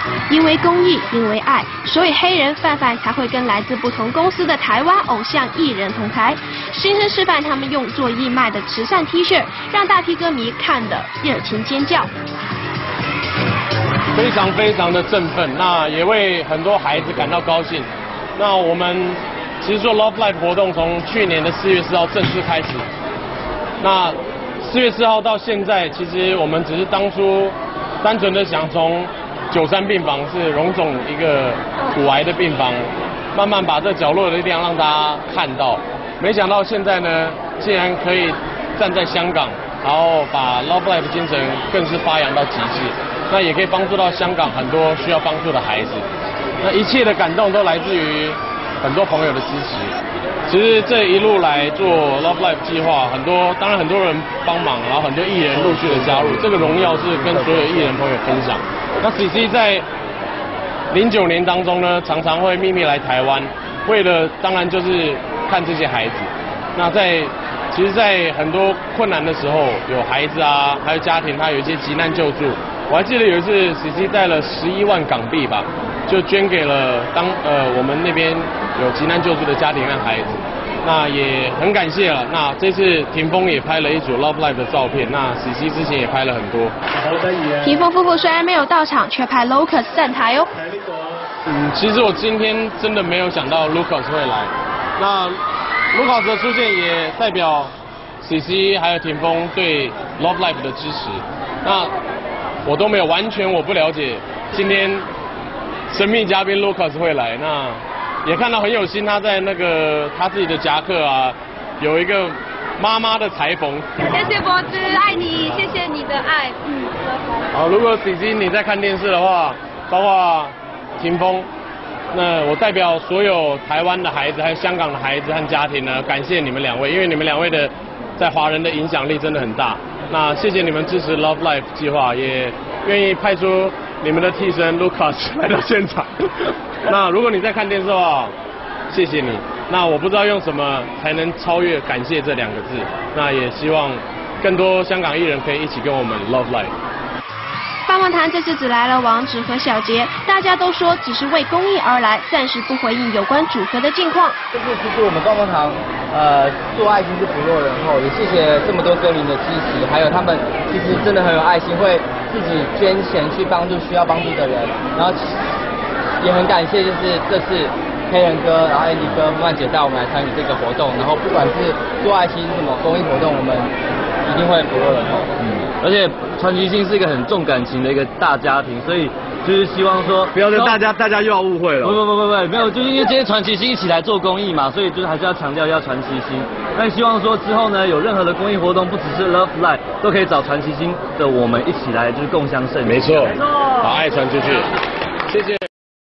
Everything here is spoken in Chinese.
因为公益，因为爱，所以黑人范范才会跟来自不同公司的台湾偶像艺人同台，亲身示范他们用做义卖的慈善 T 恤，让大批歌迷看得热情尖叫。 非常非常的振奋，那也为很多孩子感到高兴。那我们其实做 Love Life 活动从去年的4月4号正式开始，那4月4号到现在，其实我们只是当初单纯的想从93病房是荣总一个骨癌的病房，慢慢把这角落的力量让大家看到。没想到现在呢，竟然可以站在香港，然后把 Love Life 精神更是发扬到极致。那也可以帮助到香港很多需要帮助的孩子。那一切的感动都来自于很多朋友的支持。其实这一路来做 Love Life 计划，当然很多人帮忙，然后很多艺人陆续的加入，这个荣耀是跟所有艺人朋友分享。那 CC 在09年当中呢，常常会秘密来台湾，为了当然就是看这些孩子。那其实在很多困难的时候，有孩子啊，还有家庭，他有一些急难救助。我还记得有一次 CC 带了11万港币吧，就捐给了我们那边有急难救助的家庭和孩子。那也很感谢了。那这次霆锋也拍了一组 Love Life 的照片，那 CC 之前也拍了很多。 霆锋夫妇虽然没有到场，却派 Lucas 站台哦。 其实我今天真的没有想到 Lucas 会来。那 Lucas 的出现也代表 CC 还有霆锋对 Love Life 的支持。那我都没有我不了解，今天神秘嘉宾 Lucas 会来，那也看到很有心，他在他自己的夹克啊，有一个妈妈的裁缝。 谢谢柏芝，爱你，谢谢你的爱。 好，如果 CC 你在看电视的话，包括霆锋，那我代表所有台湾的孩子，还有香港的孩子和家庭呢，感谢你们2位，因为你们2位的在华人的影响力真的很大。那谢谢你们支持 Love Life 计划，也愿意派出你们的替身 Lucas 来到现场。那如果你在看电视的话，谢谢你。那我不知道用什么才能超越感谢这2个字。那也希望更多香港艺人可以一起跟我们 Love Life。 棒棒堂这次只来了王子和小杰，大家都说只是为公益而来，暂时不回应有关组合的近况。 这次其实我们棒棒堂做爱心是不落人后，也谢谢这么多歌迷的支持，还有他们其实真的很有爱心，会自己捐钱去帮助需要帮助的人，然后也很感谢就是这次黑人哥，然后 Andy 哥、曼姐带我们来参与这个活动，然后不管是做爱心什么公益活动，我们一定会不落人后。 而且传奇星是一个很重感情的一个大家庭，所以就是希望说不要大家又要误会了。 不，没有，就是因为今天传奇星一起来做公益嘛，所以就是还是要强调一下传奇星。但希望说之后呢，有任何的公益活动，不只是 Love Life， 都可以找传奇星的我们一起来，就是共襄盛举。 没错，把爱传出去。谢谢。